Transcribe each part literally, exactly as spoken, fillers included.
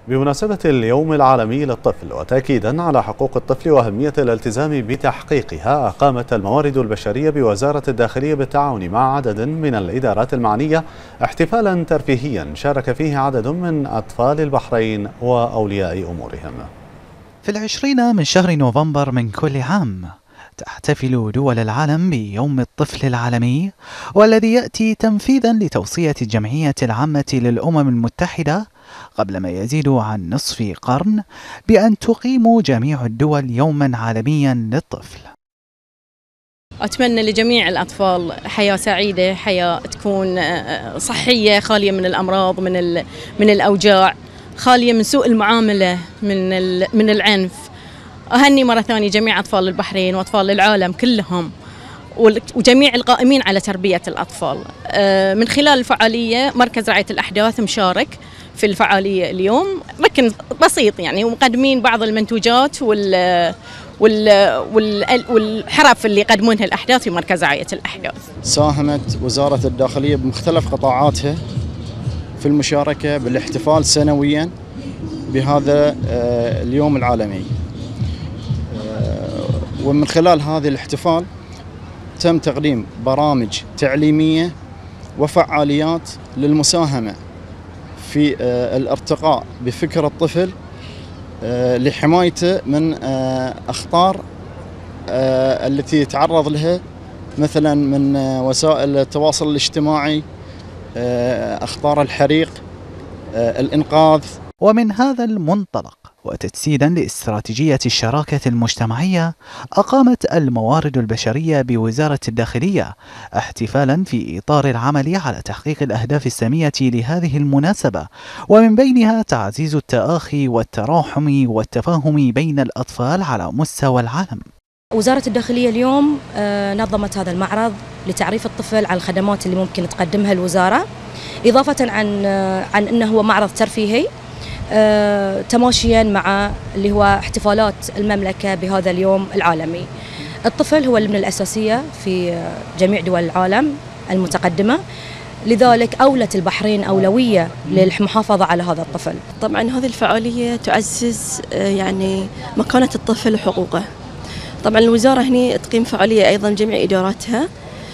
بمناسبة اليوم العالمي للطفل وتأكيدا على حقوق الطفل وأهمية الالتزام بتحقيقها، أقامت الموارد البشرية بوزارة الداخلية بالتعاون مع عدد من الإدارات المعنية احتفالا ترفيهيا شارك فيه عدد من أطفال البحرين وأولياء أمورهم. في العشرين من شهر نوفمبر من كل عام تحتفل دول العالم بيوم الطفل العالمي، والذي يأتي تنفيذا لتوصية الجمعية العامة للأمم المتحدة قبل ما يزيد عن نصف قرن بأن تقيم جميع الدول يوما عالميا للطفل. أتمنى لجميع الأطفال حياة سعيدة، حياة تكون صحية خالية من الأمراض، من من الأوجاع، خالية من سوء المعاملة، من من العنف. أهني مرة ثانية جميع أطفال البحرين وأطفال العالم كلهم وجميع القائمين على تربية الأطفال. من خلال الفعالية مركز رعاية الأحداث مشارك في الفعالية اليوم، لكن بسيط يعني، ومقدمين بعض المنتوجات وال والحرف اللي يقدمونها الأحداث في مركز رعاية الأحداث. ساهمت وزارة الداخلية بمختلف قطاعاتها في المشاركة بالاحتفال سنويا بهذا اليوم العالمي، ومن خلال هذا الاحتفال تم تقديم برامج تعليمية وفعاليات للمساهمة في الارتقاء بفكر الطفل لحمايته من أخطار التي يتعرض لها مثلا من وسائل التواصل الاجتماعي، أخطار الحريق، الإنقاذ. ومن هذا المنطلق وتجسيدا لاستراتيجية الشراكة المجتمعية، أقامت الموارد البشرية بوزارة الداخلية احتفالا في إطار العمل على تحقيق الأهداف السامية لهذه المناسبة، ومن بينها تعزيز التآخي والتراحم والتفاهم بين الأطفال على مستوى العالم. وزارة الداخلية اليوم نظمت هذا المعرض لتعريف الطفل على الخدمات اللي ممكن تقدمها الوزارة، إضافة عن عن أنه هو معرض ترفيهي آه، تماشيا مع اللي هو احتفالات المملكة بهذا اليوم العالمي. الطفل هو البنية الأساسية في جميع دول العالم المتقدمة، لذلك أولت البحرين أولوية للمحافظة على هذا الطفل. طبعا هذه الفعالية تعزز يعني مكانة الطفل وحقوقه. طبعا الوزارة هنا تقيم فعالية أيضا جميع إداراتها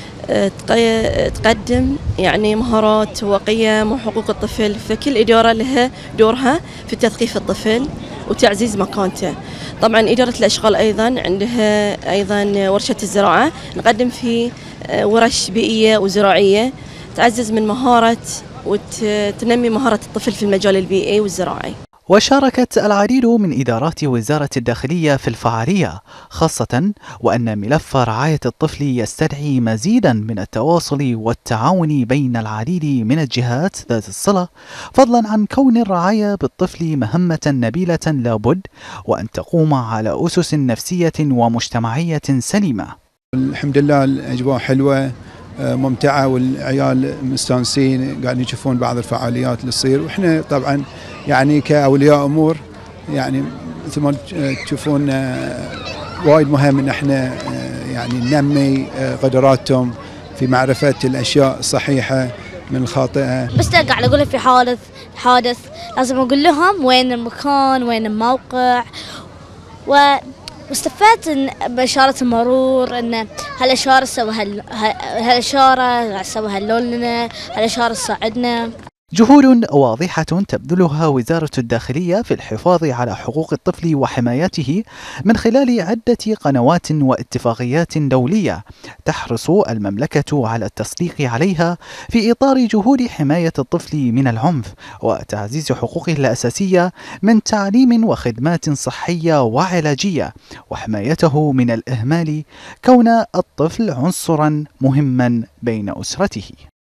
تقدم يعني مهارات وقيم وحقوق الطفل، فكل إدارة لها دورها في تثقيف الطفل وتعزيز مكانته. طبعا إدارة الأشغال أيضا عندها أيضا ورشة الزراعة، نقدم في ورش بيئية وزراعية تعزز من مهارة وتنمي مهارة الطفل في المجال البيئي والزراعي. وشاركت العديد من إدارات وزارة الداخلية في الفعالية، خاصة وأن ملف رعاية الطفل يستدعي مزيدا من التواصل والتعاون بين العديد من الجهات ذات الصلة، فضلا عن كون الرعاية بالطفل مهمة نبيلة لابد وأن تقوم على أسس نفسية ومجتمعية سليمة. الحمد لله الأجواء حلوة ممتعة والعيال مستانسين قاعدين يشوفون بعض الفعاليات اللي تصير، واحنا طبعا يعني كأولياء أمور يعني مثل ما تشوفون وايد مهم ان احنا يعني ننمي قدراتهم في معرفة الأشياء الصحيحة من الخاطئة. بس قاعد أقول في حادث حادث لازم أقول لهم وين المكان وين الموقع، و واستفدت بإشارة المرور ان هالإشارة سوى هالإشارة سوى هاللون لنا، هالإشارة تساعدنا. جهود واضحة تبذلها وزارة الداخلية في الحفاظ على حقوق الطفل وحمايته من خلال عدة قنوات واتفاقيات دولية تحرص المملكة على التصديق عليها في إطار جهود حماية الطفل من العنف وتعزيز حقوقه الأساسية من تعليم وخدمات صحية وعلاجية، وحمايته من الإهمال كون الطفل عنصرا مهما بين أسرته.